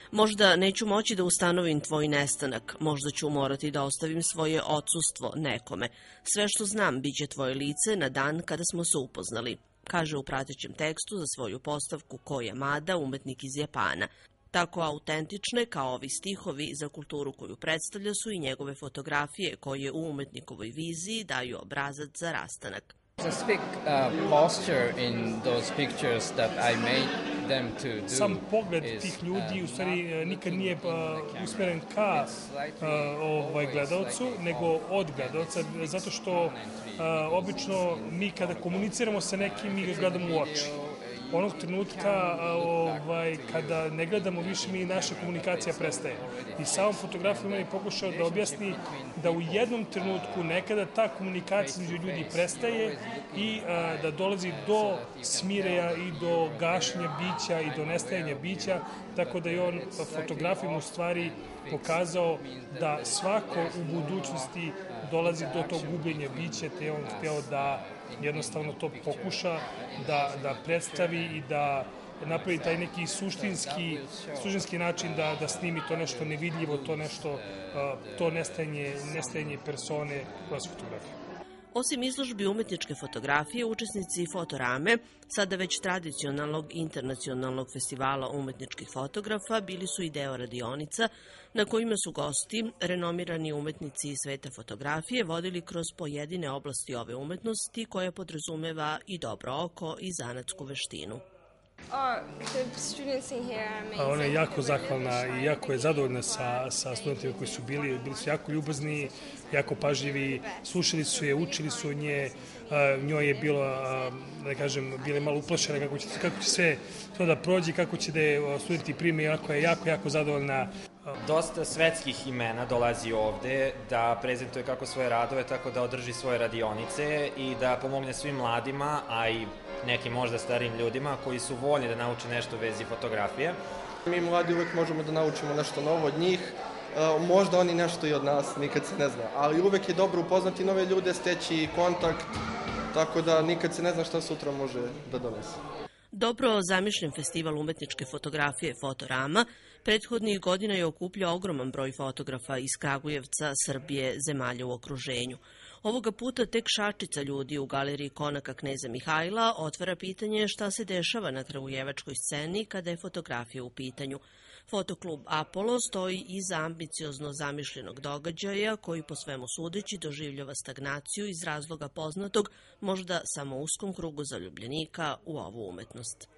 Možda neću moći da ustanovim tvoj nestanak, možda ću morati da ostavim svoje odsustvo nekome. Sve što znam biće tvoje lice na dan kada smo se upoznali, kaže u pratećem tekstu za svoju postavku Ko Yamada, umetnik iz Japana. Tako autentične kao ovi stihovi za kulturu koju predstavlja su i njegove fotografije koje u umetnikovoj viziji daju obrazac za rastanak. Sam pogled tih ljudi u stvari nikad nije usmeren ka gledalcu, nego od gledalca, zato što obično mi kada komuniciramo sa nekim, mi ga gledamo u oči. Onog trenutka kada ne gledamo više, naša komunikacija prestaje. I samom fotografijom je pokušao da objasni da u jednom trenutku nekada ta komunikacija među ljudi prestaje i da dolazi do smireja i do gašenja bića i do nestajanja bića, tako da je on fotografijom u stvari pokazao da svako u budućnosti dolazi do tog gubljenja bića, te on hteo da jednostavno to pokuša da predstavi i da napravi taj neki suštinski način da snimi to nešto nevidljivo, to nestajanje persone kroz fotografiju. Osim izložbi umetničke fotografije, učesnici Fotorame, sada već tradicionalnog internacionalnog festivala umetničkih fotografa, bili su i deo radionica na kojima su gosti, renomirani umetnici iz sveta fotografije, vodili kroz pojedine oblasti ove umetnosti koja podrazumeva i dobro oko i zanatsku veštinu. Ona je jako zahvalna i jako je zadovoljna sa studentima koji su bili su jako ljubazni, jako pažljivi, slušali su je, učili su nje, njoj je bilo, da kažem, bila je malo uplašena kako će sve to da prođe, kako će da je studenti prime, jako je jako zadovoljna. Dosta svetskih imena dolazi ovde da prezentuje kako svoje radove, tako da održi svoje radionice i da pomogne svim mladima, a i nekim možda starijim ljudima koji su voljni da nauče nešto u vezi fotografije. Mi mladi uvek možemo da naučimo nešto novo od njih, možda oni nešto i od nas, nikad se ne zna, ali uvek je dobro upoznati nove ljude, steći kontakt, tako da nikad se ne zna šta sutra može da donese. Dobro zamišljen festival umetničke fotografije Fotorama prethodnih godina je okupljao ogroman broj fotografa iz Kragujevca, Srbije, zemalja u okruženju. Ovoga puta tek šačica ljudi u galeriji Konaka Kneza Mihajla otvara pitanje šta se dešava na kragujevačkoj sceni kada je fotografija u pitanju. Fotoklub Apollo stoji iza ambiciozno zamišljenog događaja koji po svemu sudeći doživljava stagnaciju iz razloga poznatog, možda samo uskom krugu zaljubljenika u ovu umetnost.